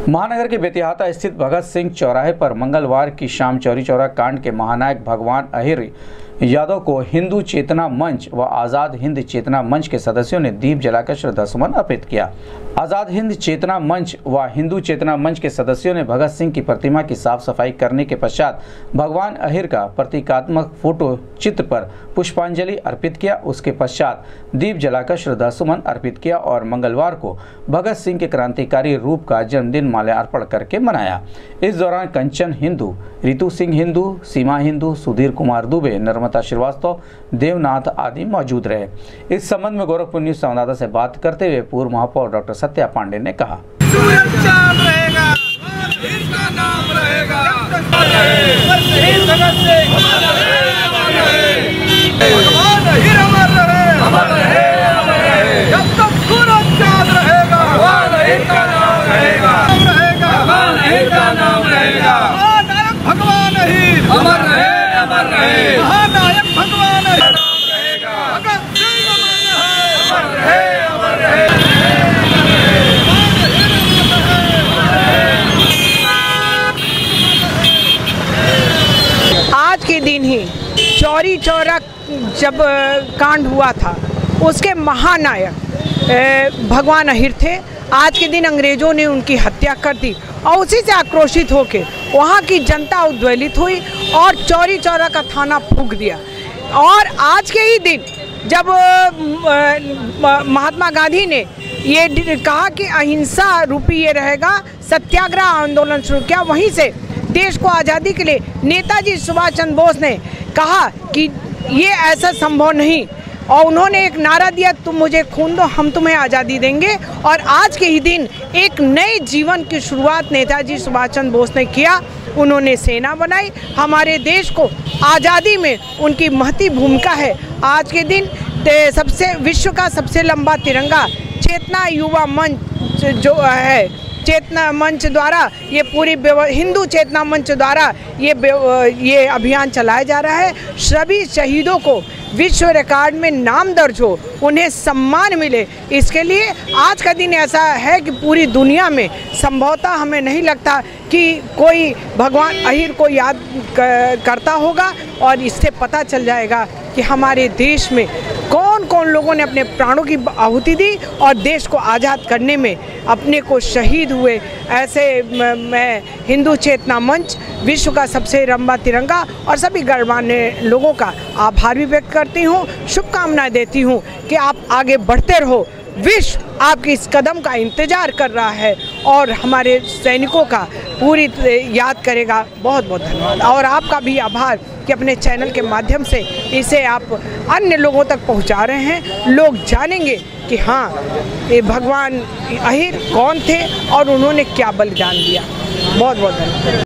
महानगर के बेतिहाता स्थित भगत सिंह चौराहे पर मंगलवार की शाम चौरी चौरा कांड के महानायक भगवान अहिर यादव को हिंदू चेतना मंच व आज़ाद हिंद चेतना मंच के सदस्यों ने दीप जलाकर श्रद्धासुमन अर्पित किया। आज़ाद हिंद चेतना मंच व हिंदू चेतना मंच के सदस्यों ने भगत सिंह की प्रतिमा की साफ सफाई करने के पश्चात भगवान अहिर का प्रतीकात्मक फोटो चित्र पर पुष्पांजलि अर्पित किया। उसके पश्चात दीप जलाकर श्रद्धासुमन अर्पित किया और मंगलवार को भगत सिंह के क्रांतिकारी रूप का जन्मदिन माल्यार्पण करके मनाया। इस दौरान कंचन हिंदू, रितु सिंह हिंदू, सीमा हिंदू, सुधीर कुमार दुबे, नर्मदा श्रीवास्तव, देवनाथ आदि मौजूद रहे। इस संबंध में गोरखपुर न्यूज संवाददाता से बात करते हुए पूर्व महापौर डॉक्टर सत्या पांडे ने कहा, आज के दिन ही चौरी चौरा जब कांड हुआ था उसके महानायक भगवान अहिर थे। आज के दिन अंग्रेजों ने उनकी हत्या कर दी और उसी से आक्रोशित होकर वहाँ की जनता उद्वेलित हुई और चौरी चौरा का थाना फूंक दिया। और आज के ही दिन जब महात्मा गांधी ने ये कहा कि अहिंसा रूपी ये रहेगा, सत्याग्रह आंदोलन शुरू किया, वहीं से देश को आज़ादी के लिए नेताजी सुभाष चंद्र बोस ने कहा कि ये ऐसा संभव नहीं और उन्होंने एक नारा दिया, तुम मुझे खून दो हम तुम्हें आज़ादी देंगे। और आज के ही दिन एक नए जीवन की शुरुआत नेताजी सुभाष चंद्र बोस ने किया। उन्होंने सेना बनाई, हमारे देश को आज़ादी में उनकी महती भूमिका है। आज के दिन सबसे विश्व का सबसे लंबा तिरंगा चेतना युवा मंच जो है, चेतना मंच द्वारा ये पूरी हिंदू चेतना मंच द्वारा ये अभियान चलाया जा रहा है। सभी शहीदों को विश्व रिकॉर्ड में नाम दर्ज हो, उन्हें सम्मान मिले, इसके लिए आज का दिन ऐसा है कि पूरी दुनिया में संभवतः हमें नहीं लगता कि कोई भगवान अहिर को याद करता होगा। और इससे पता चल जाएगा कि हमारे देश में कौन कौन लोगों ने अपने प्राणों की आहुति दी और देश को आज़ाद करने में अपने को शहीद हुए। ऐसे मैं हिंदू चेतना मंच, विश्व का सबसे लंबा तिरंगा और सभी गणमान्य लोगों का आभार भी व्यक्त करती हूँ, शुभकामनाएं देती हूँ कि आप आगे बढ़ते रहो। विश्व आपके इस कदम का इंतजार कर रहा है और हमारे सैनिकों का पूरी याद करेगा। बहुत बहुत धन्यवाद और आपका भी आभार कि अपने चैनल के माध्यम से इसे आप अन्य लोगों तक पहुंचा रहे हैं। लोग जानेंगे कि हाँ, ये भगवान अहिर कौन थे और उन्होंने क्या बलिदान दिया। बहुत बहुत धन्यवाद।